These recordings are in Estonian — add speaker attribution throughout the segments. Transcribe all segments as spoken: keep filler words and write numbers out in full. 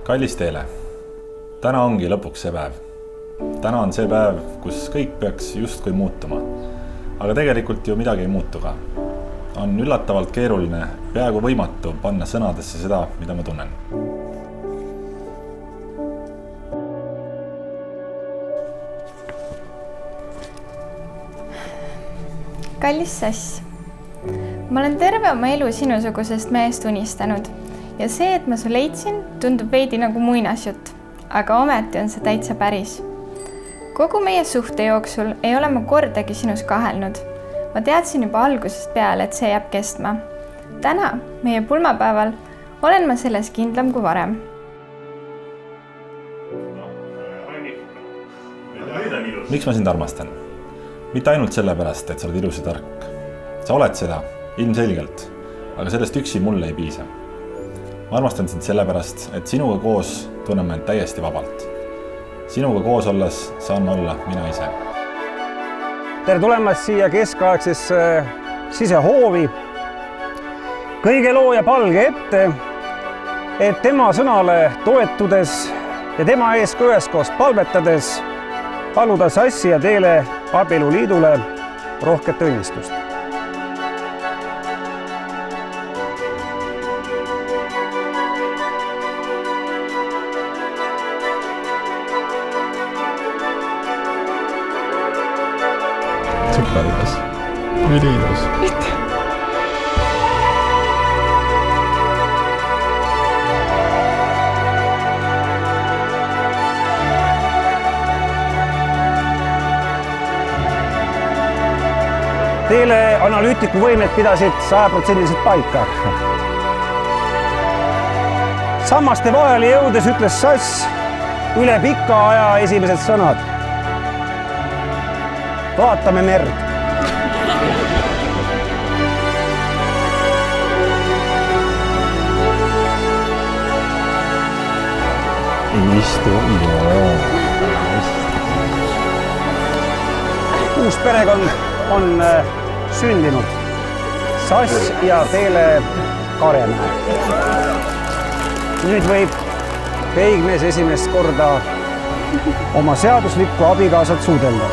Speaker 1: Kallis Teele, täna ongi lõpuks see päev. Täna on see päev, kus kõik peaks justkui muutuma. Aga tegelikult ju midagi ei muutu ka. On üllatavalt keeruline, peaaegu võimatu panna sõnadesse seda, mida ma tunnen.
Speaker 2: Kallis Sass, ma olen terve oma elu sinusugusest mehest unistanud ja see, et ma su leidsin, tundub veidi nagu muinasjutt, aga ometi on see täitsa päris. Kogu meie suhte jooksul ei ole ma kordagi sinus kahelnud. Ma teadsin juba algusest peale, et see jääb kestma. Täna, meie pulmapäeval, olen ma selles kindlam kui varem.
Speaker 1: Miks ma sind armastan? Mitte ainult sellepärast, et sa oled ilus ja tark. Sa oled seda, ilmselgelt, aga sellest üksi mulle ei piisa. Ma armastan sind sellepärast, et sinuga koos tunnen ma end täiesti vabalt. Sinuga koos olles saan olla mina ise.
Speaker 3: Tere tulemast siia keskaegsesse sisehoovi. Kõige looja palge ette, et tema sõnale toetudes ja tema ees kõveskoos palvetades paluda Sassi ja Teele abieluliidule rohket õnnistust.
Speaker 4: Sõpradus. Üliilus.
Speaker 2: Mitte.
Speaker 3: Teele analüütiku võimed pidasid sajaprotsendiliselt paika. Sammaste vahele jõudes ütles Sass üle pika aja esimesed sõnad. Vaatame merd.
Speaker 4: Estonia.
Speaker 3: Uus perekond on sündinud. Sass ja Teele Karemäe. Nüüd võib peigmees esimest korda oma seaduslikku abikaasat suudelda.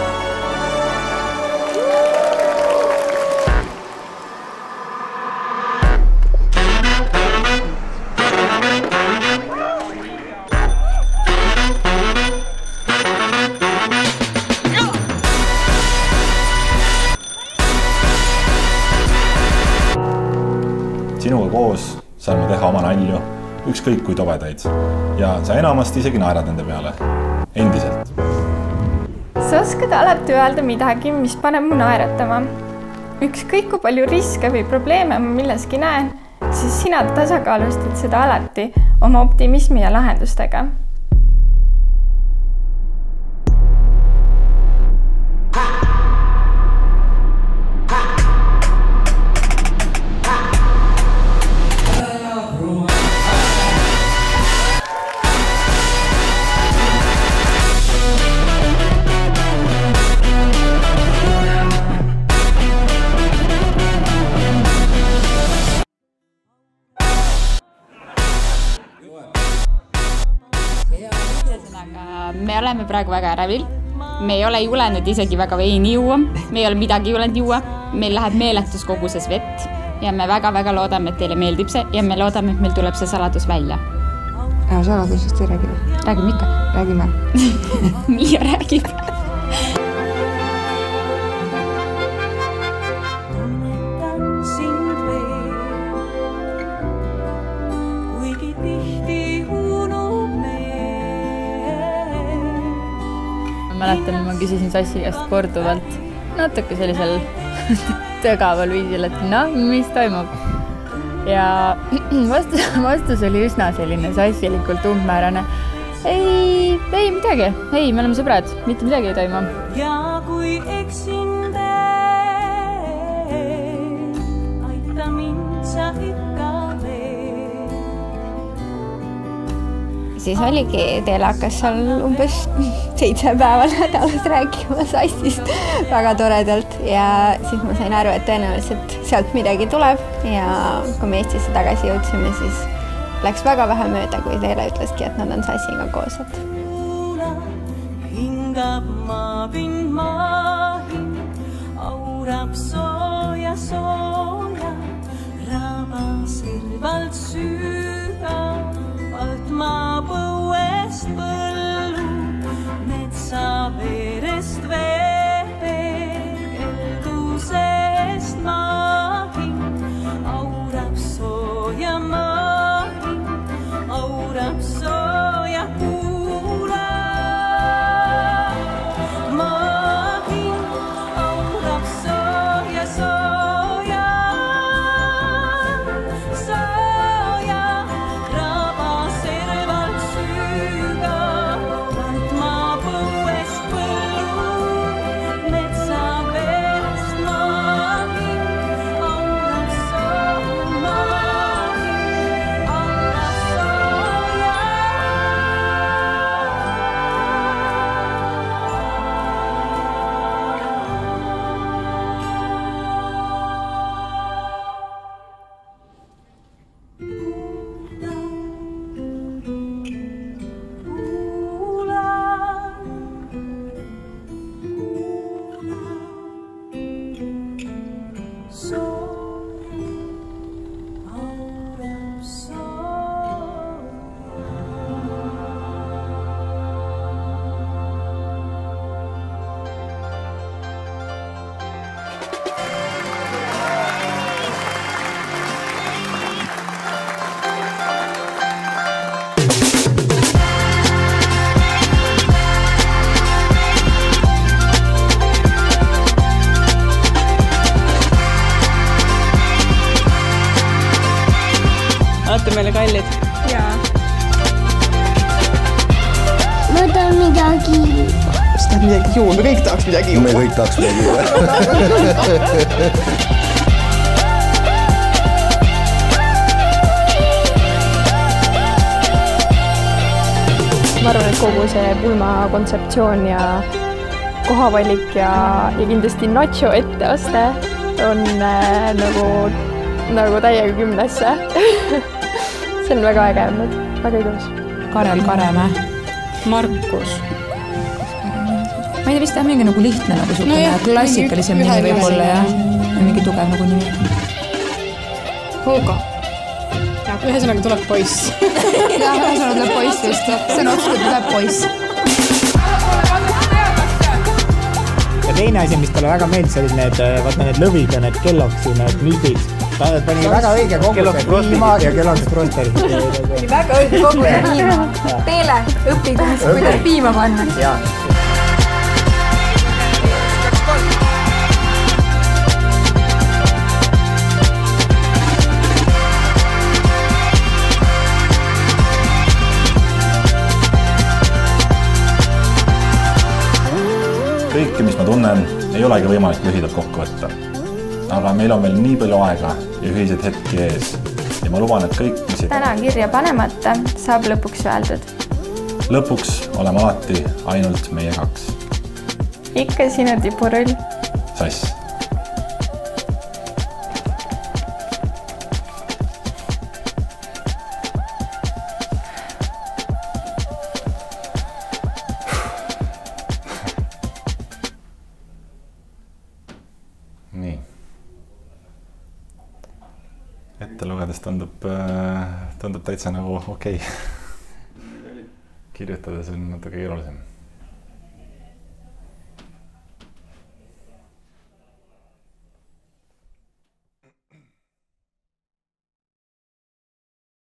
Speaker 1: Sinuga koos saan ma teha oma nalju, ükskõik kui tobedaid. Ja sa enamasti isegi naerad nende peale. Endiselt.
Speaker 2: Sa oskad alati öelda midagi, mis paneb mu naeratama. Ükskõik kui palju riske või probleeme ma milleski näen, siis sina tasakaalustad seda alati oma optimismi ja lahendustega.
Speaker 5: Me oleme praegu väga ärevil. Me ei ole julenud isegi väga veini juua. Me ei ole midagi julenud juua. Meil läheb meeletus koguses vett ja me väga-väga loodame, et teile meeldib see ja me loodame, et meil tuleb see saladus välja.
Speaker 6: Ja saladusest ei räägime.
Speaker 5: Räägime ikka.
Speaker 6: Räägime.
Speaker 5: Miia räägib.
Speaker 7: Mäletan, ma küsisin Sassi käest korduvalt natuke sellisel tögaval viisil, et noh, mis toimub. Ja vastus, vastus oli üsna selline sassilikult umbmäärane. Ei, ei midagi. Ei, me oleme sõbrad. Mitte midagi ei toimu. Ja kui eksin teed, aita mind sa ikka veel.
Speaker 2: Siis oligi, Teele hakkas seal umbes seitse päeva nädalas rääkima Sassist väga toredalt ja siis ma sain aru, et tõenäoliselt sealt midagi tuleb ja kui me Eestisse tagasi jõudsime, siis läks väga vähe mööda, kui Teele ütleski, et nad on Sassiga koos. Et... hingab maapind maahin, aurab sooja sooja, raba sirvalt sügavalt maa põuest põllu, metsa verest veepeeg, eldusest maahin, aurab sooja maahin, aurab sooja kuula. Maahin aurab sooja sooja, sooja, raba servalt sügavalt maa põuest põllu, metsa verest maahin, aurab sooja maahin, aurab sooja.
Speaker 6: Olete meile kallid?
Speaker 2: Jaa.
Speaker 8: Ma tahan midagi.
Speaker 6: Kas tahad midagi juua? Me kõik tahaks midagi juua.
Speaker 9: Me kõik tahaks midagi juua.
Speaker 10: Ma arvan, et kogu see pulma kontseptsioon ja kohavalik ja, ja kindlasti nacho etteaste on äh, nagu, nagu täiega kümnesse. See on väga äge olnud, väga ilus.
Speaker 11: Karel Karemäe.
Speaker 5: Markus.
Speaker 11: Ma ei tea, vist on mingi nagu lihtne nagu suke no klassikalisem nimi võib olla ja mingi tugev nagu nimi.
Speaker 6: Hugo. Ja, ühesõnaga tuleb poiss.
Speaker 11: Ja, ühesõnaga tuleb poiss just. See on otsus, et tuleb poiss.
Speaker 12: Ja teine asi, mis talle väga meeldis, olid need, vaata need lõvid ja need kelloksi, need müüdid. Ta pani väga õige kogu see viima ja kelloks prosterid.
Speaker 10: Väga õige kogu see viima. Teele, õpi, kuidas piima panna.
Speaker 12: Jaa.
Speaker 1: Kõike, mis ma tunnen, ei olegi võimalik lühidalt kokku võtta. Aga meil on veel nii palju aega ja ühiseid hetki ees. Ja ma luban, et kõik, mis ei...
Speaker 2: Täna kirja panemata saab lõpuks öeldud.
Speaker 1: Lõpuks oleme alati ainult meie kaks.
Speaker 2: Ikka sinu tipurull.
Speaker 1: Sass. Nii. Ette lugedes tundub, tundub täitsa nagu okei. Kirjutades on natuke keerulisem.